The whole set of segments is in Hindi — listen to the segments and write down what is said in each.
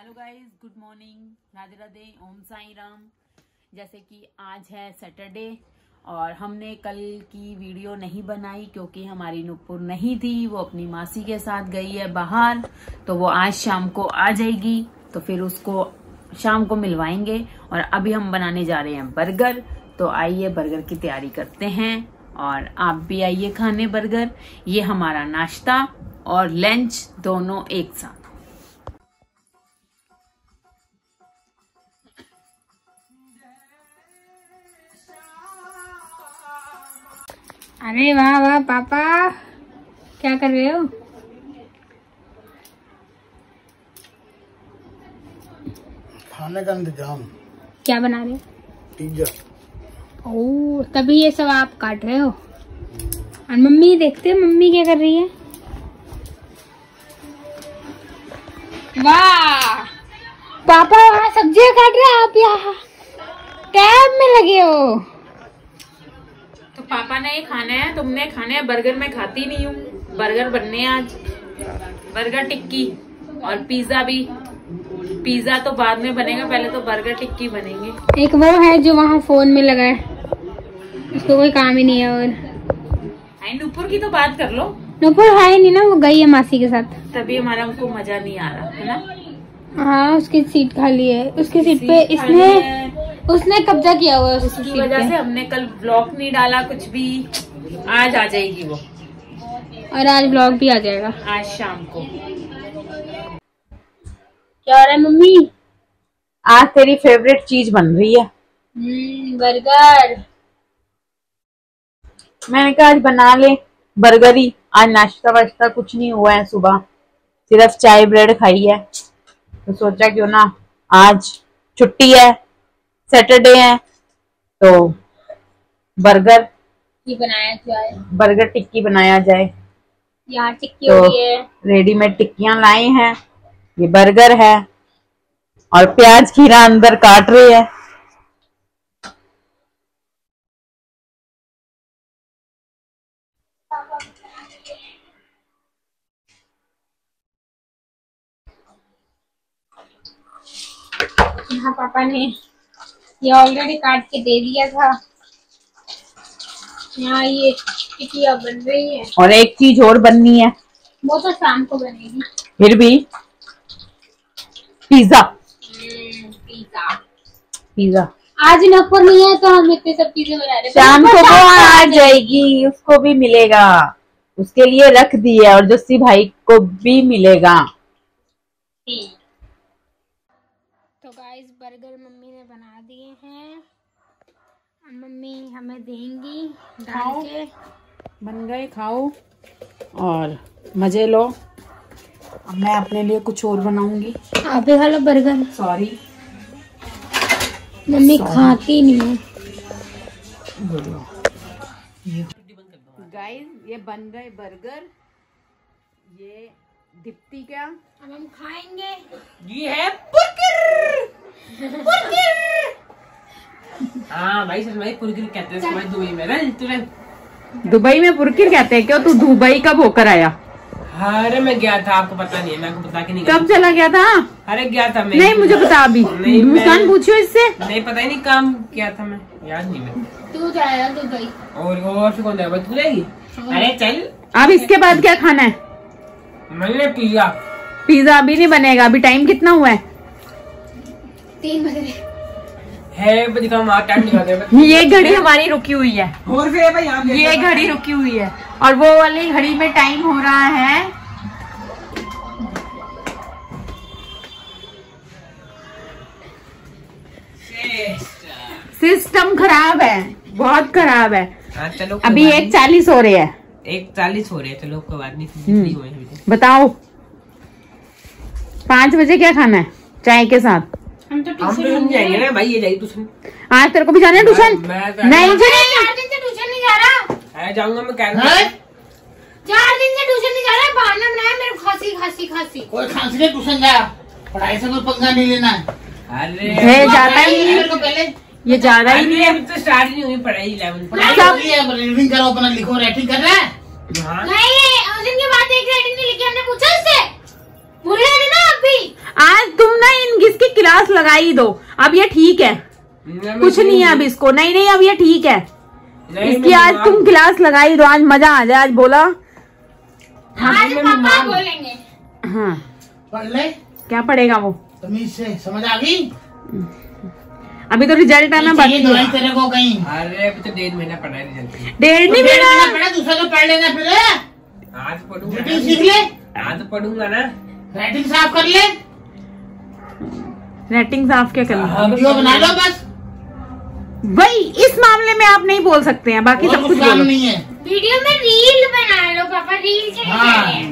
Hello guys, good morning, Radhe Radhe, Om Sai Ram. जैसे कि आज है सैटरडे और हमने कल की वीडियो नहीं बनाई क्योंकि हमारी नुपुर नहीं थी, वो अपनी मासी के साथ गई है बाहर। तो वो आज शाम को आ जाएगी, तो फिर उसको शाम को मिलवाएंगे। और अभी हम बनाने जा रहे हैं बर्गर। तो आइए बर्गर की तैयारी करते हैं और आप भी आइए खाने बर्गर। ये हमारा नाश्ता और लंच दोनों एक साथ। अरे वाह वाह पापा, क्या कर रहे हो? खाने का इंतजाम। क्या बना रहे हो? पिज्जा। ओह, तभी ये सब आप काट रहे हो। और मम्मी देखते हो मम्मी क्या कर रही है। वाह पापा, वहाँ सब्जियां काट रहे हैं, आप यहाँ टैब में लगे हो। तो पापा ने खाना है, तुमने खाना है बर्गर। मैं खाती नहीं हूँ। बर्गर बनने हैं आज, बर्गर टिक्की और पिज्जा भी। पिज्जा तो बाद में बनेगा, पहले तो बर्गर टिक्की बनेंगे। एक वो है जो वहाँ फोन में लगा है, उसको कोई काम ही नहीं है। और नुपुर की तो बात कर लो। नुपुर है नहीं ना, वो गई है मासी के साथ, तभी हमारा उनको मजा नहीं आ रहा है ना। हाँ, उसकी सीट खाली है। उसकी सीट पे उसने कब्जा किया हुआ है। उसकी वजह से हमने कल ब्लॉग नहीं डाला कुछ भी। आज आ जाएगी वो, और आज ब्लॉग भी आ जाएगा आज शाम को। क्या हो रहा है मम्मी? आज तेरी फेवरेट चीज बन रही है, बर्गर। मैंने कहा आज बना ले बर्गर ही। आज नाश्ता वाश्ता कुछ नहीं हुआ है, सुबह सिर्फ चाय ब्रेड खाई है। तो सोचा क्यों ना आज छुट्टी है, सैटरडे है, तो बर्गर बनाया जाए, बर्गर टिक्की बनाया जाए। यहाँ टिक्की तो हो रही है। रेडीमेड टिक्कियां लाए हैं, ये बर्गर है और प्याज खीरा अंदर काट रहे हैं। यहाँ पापा ने ये ऑलरेडी काट के दे दिया था। यहाँ ये टिक्कियाँ बन रही है और एक चीज और बननी है, वो तो शाम को बनेगी। फिर भी पिज्जा। पिज्जा पिज्जा आज नफर नहीं है, तो हम इतनी सब चीजें बना रहे हैं। शाम को वो आ जाएगी, उसको भी मिलेगा, उसके लिए रख दिया। और जस्सी भाई को भी मिलेगा। तो गाइस, बर्गर मम्मी ने बना दिए हैं, मम्मी हमें देंगी डाल के। बन गए, खाओ और मजे लो। अब मैं अपने लिए कुछ और बनाऊंगी। आप भी खा लो बर्गर। सॉरी, मम्मी खाती नहीं है। गाइस, ये बन गए बर्गर। ये दीप्ति क्या, अब हम खाएंगे। ये है बर्गर। हाँ भाई, सच में पुरकिर कहते हैं इसको दुबई में ना। दुबई में पुरकिर कहते हैं। क्यों, तू दुबई कब होकर आया? अरे मैं गया था, आपको पता नहीं है, मैं आपको बता के नहीं कब चला गया था? अरे गया था मैं। नहीं मुझे बता अभी। मुस्कान पूछियो इससे। नहीं पता ही नहीं, काम किया था मैं, याद नहीं मैं। तू जाएगा दुबई? और फिर कौन जाएगा? तू जाएगी? अरे चल। अब इसके बाद क्या खाना है? मैंने पिज्जा। पिज्जा अभी नहीं बनेगा, अभी टाइम कितना हुआ है? 3 बजे है टाइम दिखा दे। ये घड़ी हमारी रुकी हुई है, और फिर भाई यहाँ ये घड़ी रुकी हुई है और वो वाली घड़ी में टाइम हो रहा है सिस्टम खराब है, बहुत खराब है। चलो अभी 1:40 हो रहे हैं। 1:40 हो रहे हैं, चलो कोई बात नहीं, हुए हैं। बताओ 5 बजे क्या खाना है चाय के साथ? हम तो ट्यूशन जाएंगे ना भाई, ये जाएगी ट्यूशन। आज तेरे को भी जाना है ट्यूशन? नहीं, 4 दिन से ट्यूशन नहीं जा रहा। जाऊंगा मैं, कह रहा हूँ 4 दिन से ट्यूशन नहीं जा रहा। बहाना बनाया मेरे को, खांसी। कोई खांसी के ट्यूशन गया, पढ़ाई से कोई पंगा नहीं लेना है। अरे ज्यादा ही नहीं है, पहले ये ज्यादा ही नहीं है। अभी तो स्टार्ट नहीं हुई पढ़ाई। 11 रीडिंग करो, अपना लिखो, राइटिंग कर रहा है। नहीं, उस दिन के बाद एक राइटिंग नहीं लिखी, हमने पूछा इससे। भूल गए ना आप भी। आज तुम नहीं लगा ही दो। अब ये ठीक है, कुछ नहीं है अब इसको। नहीं अब ये ठीक है, इसकी आज तुम गिलास लगाई दो, आज मजा आ जाए। आज बोला आज पापा बोलेंगे। हाँ पढ़ ले। क्या पढ़ेगा वो? तमीज से समझ आ गई। अभी तो रिजल्ट आना बाकी है। दवाई तेरे को कहीं। अरे अभी तो 1.5 महीना पढ़ा है रिजल्ट। 1.5 नहीं पढ़ा, दूसरा तो पढ़ लेना फिर। आज पढ़ूंगा, राइटिंग सीख ले। आज तो पढ़ूंगा ना। राइटिंग साफ कर ले। राइटिंग साफ क्या करना? वीडियो बना लो बस। भाई इस मामले में आप नहीं बोल सकते हैं, बाकी सब कुछ काम बोलो। नहीं है। वीडियो में रील बना लो पापा, रील के लिए।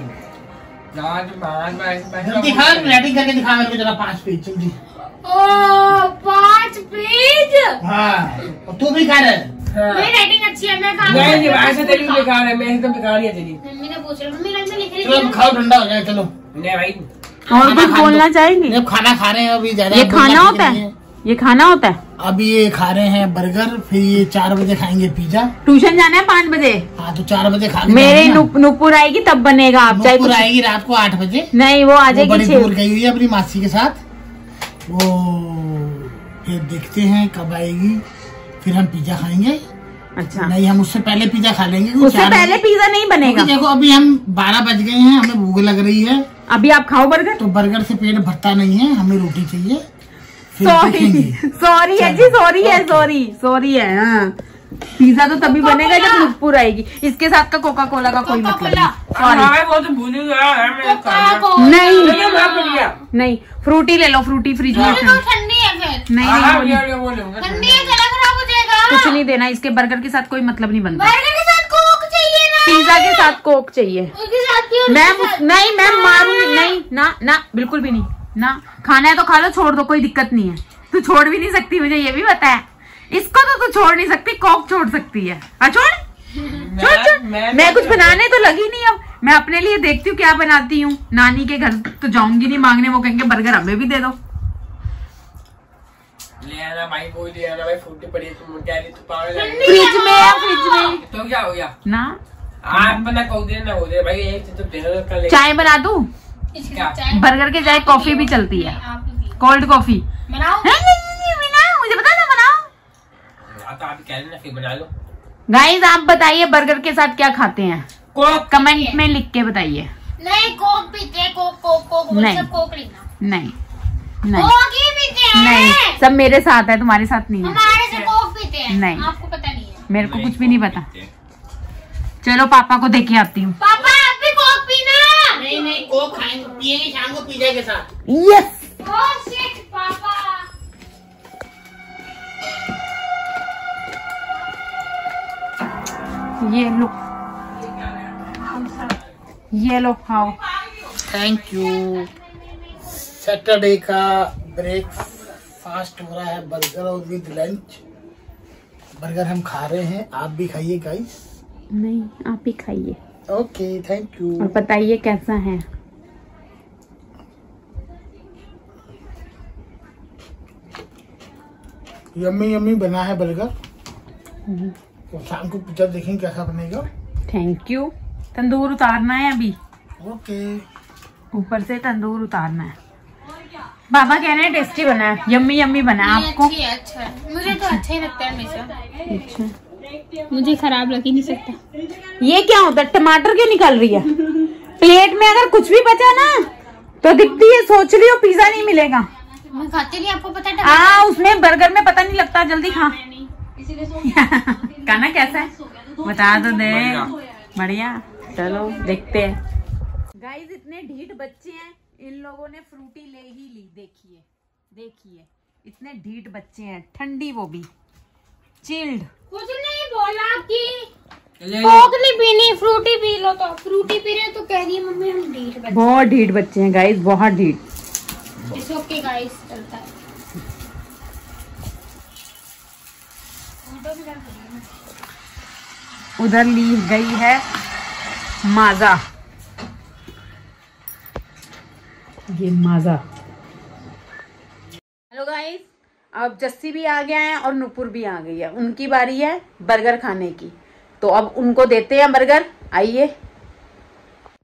दिखा, राइटिंग करके दिखा मेरे को जरा 5 पेज जल्दी। ओ 5 पेज। हाँ तू भी कर। मेरी राइटिंग अच्छी है, मैं काम नहीं ऐसे तेरी बेकार है, मेरी तो बेकार ही है तेरी। मम्मी ने पूछ रही, मम्मी रंग में लिख रही चलो थी। अब खाओ, ठंडा हो जाए। चलो नहीं भाई, और कुछ बोलना चाहेंगे? जब खाना खा रहे हैं अभी ज्यादा ये बोलना खाना ठीक होता नहीं है, ये खाना होता है। अभी ये खा रहे हैं बर्गर, फिर ये 4 बजे खाएंगे पिज्जा। ट्यूशन जाना है 5 बजे। हाँ तो 4 बजे खा मेरे नुपुर आएगी तब बनेगा। आप चाहे नुपुर आएगी रात को 8 बजे। नहीं, वो आ वो बड़ी जाएगी दूर गई हुई है अपनी मासी के साथ। वो फिर देखते हैं कब आएगी, फिर हम पिज्जा खाएंगे। अच्छा, नहीं हम उससे पहले पिज्जा खा लेंगे, क्योंकि उससे 4 पहले बजे- पिज्जा नहीं बनेगा। क्योंकि देखो अभी हम 12 बज गए हैं, हमें भूख लग रही है। अभी आप खाओ बर्गर। तो बर्गर से पेट भरता नहीं है, हमें रोटी चाहिए। फिर सॉरी देखेंगे। सॉरी है जी, सॉरी है, सॉरी है। हाँ पिज्जा तो तभी बनेगा जब नुपुर आएगी। इसके साथ का कोका कोला का कोई मतलब नहीं। सॉरी वो तो भूल ही गया है मेरे नहीं, फ्रूटी ले लो, फ्रूटी फ्रिज में तो ठंडी है फिर। नहीं, ठंडी है, गला खराब हो जाएगा। कुछ नहीं देना। इसके बर्गर के साथ कोई मतलब नहीं बनता। बर्गर के साथ कोक चाहिए ना। पिज्जा के साथ कोक चाहिए। उसके साथ क्यों? मैं मारूंगी नहीं। ना बिल्कुल भी नहीं। ना खाना है तो खा लो, छोड़ दो, कोई दिक्कत नहीं है। तू छोड़ भी नहीं सकती, मुझे ये भी पता है। इसको तो तू छोड़ नहीं सकती, कोक छोड़ सकती है। छोड़। मैं कुछ बनाने तो लगी नहीं। अब मैं अपने लिए देखती हूँ क्या बनाती हूँ। नानी के घर तो जाऊंगी नहीं मांगने, वो कहेंगे बर्गर हमें भी दे दो। ले आना भाई, वो ले आना भाई, फ्रूटी पड़ी है, तुम क्या तू पागल है? फ्रिज में तो क्या हो गया ना। आप बना कहो दे ना हो दे भाई, एक चीज तो दे दो कर ले। चाय बना दूं? इसके क्या? साथ चाय। बर्गर के चाय कॉफी भी चलती है, आप ही पिए। Cold coffee. बनाओ। बनाओ, मुझे बता दो, बनाओ। तो आप कह लेना फिर बना लो। गाइस आप बताइए बर्गर के साथ क्या खाते हैं, कोक कमेंट में लिख के बताइए। नहीं कोक पीते हैं, कोक नहीं। सब कोक लेना। नहीं कोक ही पीते हैं। नहीं, सब मेरे साथ है, तुम्हारे साथ नहीं है। हमारे से कोक पीते हैं। नहीं। आपको पता नहीं है। मेरे को कुछ भी नहीं पता। चलो पापा को देके आती हूँ। पापा आप भी कोक पीना। नहीं कोक खाएंगे, पिएंगे शाम को पिज्जा के साथ। यस ओह शिट पापा। ये लो खाओ। Thank you. सैटरडे का ब्रेकफास्ट हो रहा है बर्गर और विद लंच। बर्गर हम खा रहे हैं, आप भी खाइए गाइस। नहीं आप ही खाइए ओके थैंक यू। और बताइए कैसा है। यम्मी यम्मी बना है बर्गर। तो शाम को पिज्जा देखेंगे कैसा बनेगा। Thank you. तंदूर उतारना है अभी, ओके। ऊपर से तंदूर उतारना है। बाबा कह रहे हैं टेस्टी बना है, यम्मी यम्मी बना है। आपको अच्छी है, अच्छा है। मुझे तो अच्छा ही लगता है हमेशा। अच्छा, मुझे खराब लग ही नहीं सकता। ये क्या होता है? टमाटर क्यों निकल रही है? प्लेट में अगर कुछ भी बचा ना तो दिखती है, सोच लियो पिज्जा नहीं मिलेगा। मैं खाती नहीं, आपको पता है। उसमें बर्गर में पता नहीं लगता। जल्दी खा। खाना कैसा है बता तो दे। बढ़िया, चलो देखते हैं। गाइस इतने ढीठ बच्चे हैं, इन लोगों ने फ्रूटी ले ही ली। देखिए इतने ढीठ बच्चे हैं, ठंडी वो भी चिल्ड। कुछ नहीं बोला कि कोक नहीं पीनी, फ्रूटी पी लो। तो फ्रूटी पी रहे तो कह रही है मम्मी हम ढीठ बच्चे। बहुत ढीठ बच्चे हैं गाइस, बहुत ढीठ। इट्स ओके गाइस, चलता है। उधर ली गई है माजा, ये माजा। हेलो गाइस, अब जस्सी भी आ गया है और नुपुर भी आ गई है। उनकी बारी है बर्गर खाने की, तो अब उनको देते हैं बर्गर। आइए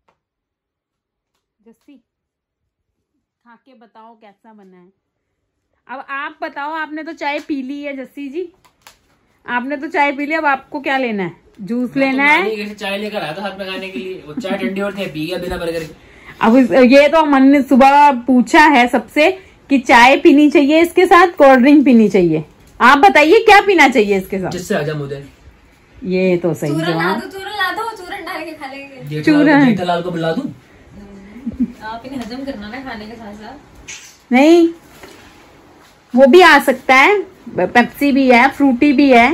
जस्सी, खा के बताओ कैसा बना है। अब आप बताओ, आपने तो चाय पी ली है जस्सी जी, आपने तो चाय पी ली, अब आपको क्या लेना है? जूस लेना है? चाय लेकर आया था साथ में खाने के लिए, वो चाय ठंडी होती है, पी गया बिना बर्गर के। अब ये तो मन ने सुबह पूछा है सबसे कि चाय पीनी चाहिए इसके साथ, कोल्ड ड्रिंक पीनी चाहिए। आप बताइए क्या पीना चाहिए इसके साथ जिससे हजम हो जाए। ये तो सही चूरन ला जवाब। दो, चूरन ला दो, चूरन डाल के खा लेंगे। चूरन। जेठालाल को बुला दूं? आप इन्हें हजम करना ना खाने के साथ साथ। नहीं, वो भी आ सकता है, पेप्सी भी है, फ्रूटी भी है।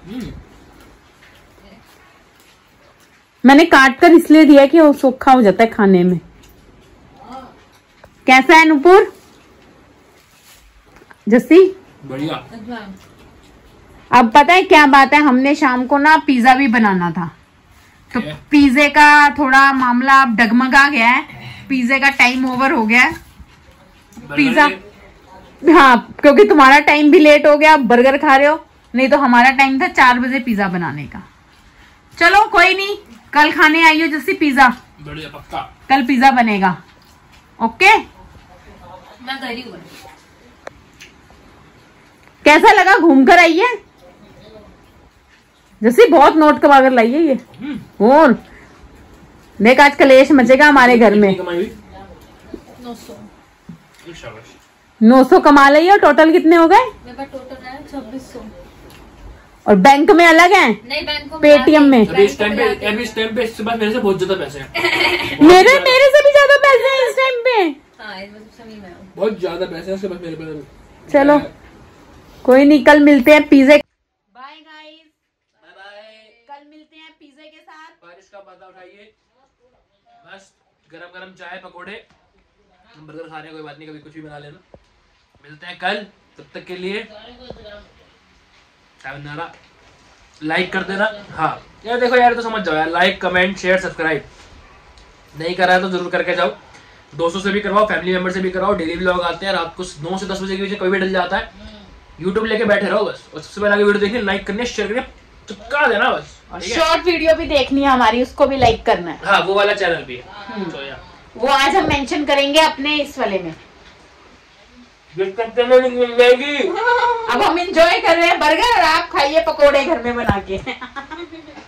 मैंने काट कर इसलिए दिया कि वो सूखा हो जाता है खाने में। कैसा है नुपुर? जस्सी बढ़िया। अब पता है क्या बात है, हमने शाम को ना पिज्जा भी बनाना था, तो पिज्जे का थोड़ा मामला अब डगमगा गया है, पिज्जे का टाइम ओवर हो गया है। पिज्जा, हाँ, क्योंकि तुम्हारा टाइम भी लेट हो गया, बर्गर खा रहे हो, नहीं तो हमारा टाइम था 4 बजे पिज्जा बनाने का। चलो कोई नहीं, कल खाने आइयो जैसे पिज्जा। बढ़िया, पक्का कल पिज्जा बनेगा। ओके, मैं कर रही हूँ। कैसा लगा? घूम कर आइए जैसे, बहुत नोट कमा कर लाइए ये। और देख आज कलेश मचेगा हमारे घर में। 900 कमा लिये, और टोटल कितने हो गए? मेरे पास टोटल है 2600। और बैंक में अलग है? नहीं, बैंक पेटीएम में। अभी इस टाइम पे इसके पास मेरे से बहुत ज्यादा पैसे हैं। मेरे से भी ज्यादा पैसे हैं इस टाइम पे। हाँ, इस वजह से मैं हूँ। बहुत ज्यादा पैसे हैं इसके पास मेरे पास। चलो कोई नहीं, कल मिलते हैं पिज्जे। Bye guys, bye bye. कल मिलते हैं पिज्जे के साथ। बारिश का मजा उठाइए, बस गरम गरम चाय पकोड़े, हम बर्गर खा रहे हैं, कोई बात नहीं, कभी कुछ भी बना लेना। मिलते हैं कल, तब तक के लिए लाइक कर देना। हाँ यार देखो यार, तो समझ जाओ यार, लाइक कमेंट शेयर सब्सक्राइब नहीं करा है तो जरूर करके जाओ। दोस्तों से भी करवाओ, फैमिली मेंबर से भी करवाओ। डेली व्लॉग आते हैं रात को 9 से 10 बजे के बीच, कोई भी डल जाता है। यूट्यूब लेके बैठे रहो बस, और सबसे पहले आगे वीडियो देखनी, लाइक करनी, शेयर करनी, चिपका देना बस। शॉर्ट वीडियो भी देखनी है हमारी, उसको भी लाइक करना है। हाँ, वो वाला चैनल भी है, तो यार वो आज हम मेंशन करेंगे अपने इस वाले में। मिल जाएगी। अब हम एंजॉय कर रहे हैं बर्गर, और आप खाइए पकोड़े घर में बना के।